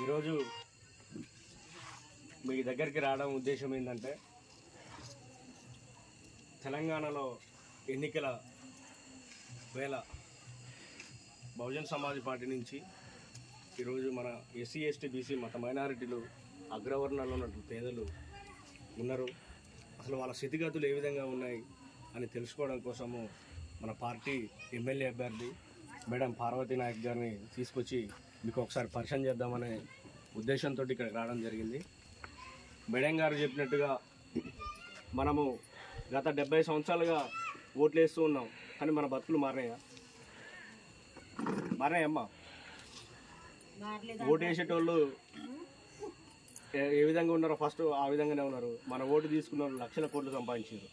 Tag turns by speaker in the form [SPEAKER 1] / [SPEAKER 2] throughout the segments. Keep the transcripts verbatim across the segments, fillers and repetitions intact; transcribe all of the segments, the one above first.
[SPEAKER 1] ఈరోజు మీ దగ్గరికి రావడం ఉద్దేశం ఏంటంటే తెలంగాణలో ఎన్నికల వేళ బహుజన్ సమాజ్ పార్టీ నుంచి ఈరోజు మన ఎస్సీ ఎస్టీ బీసీ మత మైనారిటీలు అగ్రవర్ణాల్లో ఉన్నటువంటి పేదలు ఉన్నారు. అసలు వాళ్ళ స్థితిగతులు ఏ విధంగా ఉన్నాయి అని తెలుసుకోవడం కోసము మన పార్టీ ఎమ్మెల్యే అభ్యర్థి మేడం పార్వతీ నాయక్ గారిని తీసుకొచ్చి మీకు ఒకసారి పరిచయం చేద్దామనే ఉద్దేశంతో ఇక్కడికి రావడం జరిగింది. మేడం గారు చెప్పినట్టుగా మనము గత డెబ్బై సంవత్సరాలుగా ఓట్లు వేస్తూ ఉన్నాం, కానీ మన బతుకులు మారినాయా? మారినాయమ్మా? ఓటు వేసేటోళ్ళు ఏ విధంగా ఉన్నారో ఫస్ట్ ఆ విధంగానే ఉన్నారు. మన ఓటు తీసుకున్న వాళ్ళు లక్షల కోట్లు సంపాదించారు.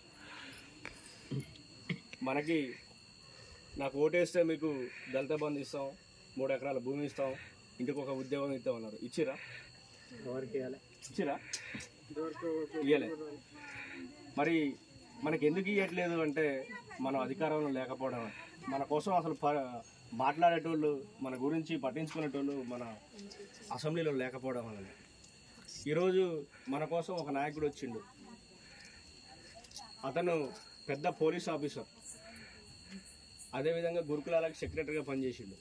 [SPEAKER 1] మనకి నాకు ఓటేస్తే మీకు దళిత బంధు ఇస్తాం, మూడు ఎకరాల భూమి ఇస్తాం, ఇంటికి ఒక ఉద్యోగం ఇస్తాం అన్నారు. ఇచ్చిరా? ఎవరికి ఇవ్వాలి? ఇచ్చిరా? ఇవ్వలే. మరి మనకి ఎందుకు ఇవ్వట్లేదు అంటే మనం అధికారంలో లేకపోవడం. మన కోసం అసలు మాట్లాడేటోళ్ళు, మన గురించి పట్టించుకునేటోళ్ళు మన అసెంబ్లీలో లేకపోవడం వల్ల ఈరోజు మన కోసం ఒక నాయకుడు వచ్చిండు. అతను పెద్ద పోలీస్ ఆఫీసర్, అదేవిధంగా గురుకులాలకు సెక్రటరీగా పనిచేసిండు.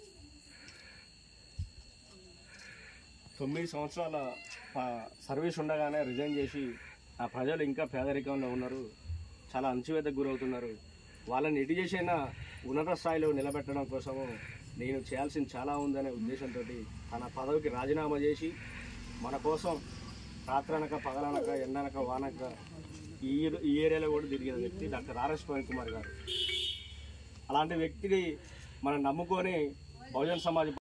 [SPEAKER 1] తొమ్మిది సంవత్సరాల సర్వీస్ ఉండగానే రిజైన్ చేసి ఆ ప్రజలు ఇంకా పేదరికంలో ఉన్నారు, చాలా అణచివేతకు గురవుతున్నారు. వాళ్ళని ఎటు చేసైనా ఉన్నత స్థాయిలో నిలబెట్టడం కోసము నేను చేయాల్సింది చాలా ఉందనే ఉద్దేశంతో తన పదవికి రాజీనామా చేసి మన కోసం రాత్రనక పగలనక ఎండనక వానక ఈ ఈ ఏరియాలో కూడా తిరిగిన వ్యక్తి డాక్టర్ ఆర్ఎస్ ప్రవీణ్ కుమార్ గారు. అలాంటి వ్యక్తిని మనం నమ్ముకొని బహుజన్ సమాజ్